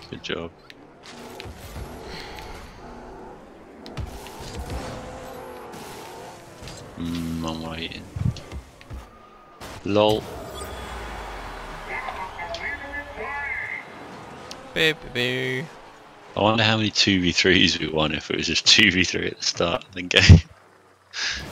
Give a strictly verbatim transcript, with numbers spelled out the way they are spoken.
Good job. Hmm, I'm waiting. Lol. Baby. I wonder how many two v threes we won if it was just two v three at the start of the game.